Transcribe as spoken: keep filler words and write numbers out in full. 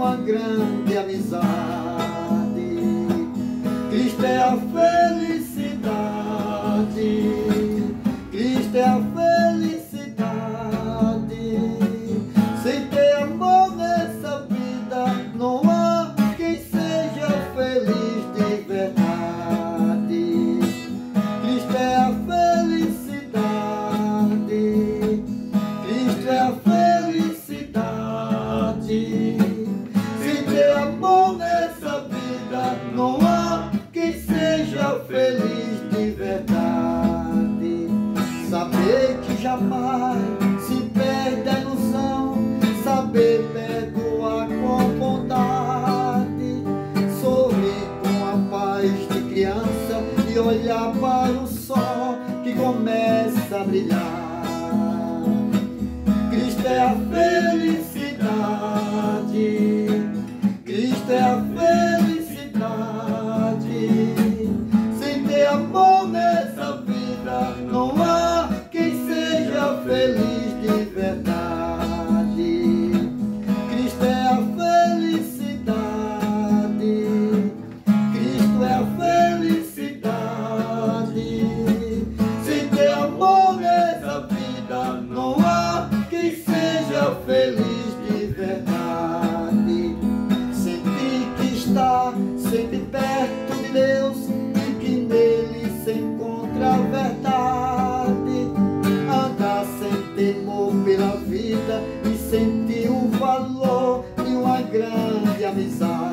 uma grande amizade. Cristo é a felicidade, Cristo é a felicidade. Sem ter amor nessa vida, não há quem seja feliz de verdade. Cristo é a felicidade, Cristo é a felicidade. Sem ter amor nessa vida, não há quem seja feliz de verdade. Saber que jamais se perde a ilusão, saber perdoar com bondade, sorrir com a paz de criança e olhar para o sol que começa a brilhar. Cristo é a felicidade, Cristo é a felicidade. Sem ter amor nessa vida, não há quem seja feliz de verdade. Cristo é a felicidade, Cristo é a felicidade. Sem ter amor nessa vida, não há quem seja feliz de verdade. Sentir que está sempre perto de Deus e que nele se encontra a verdade. Andar sem temor pela vida e sentir o valor de uma grande amizade.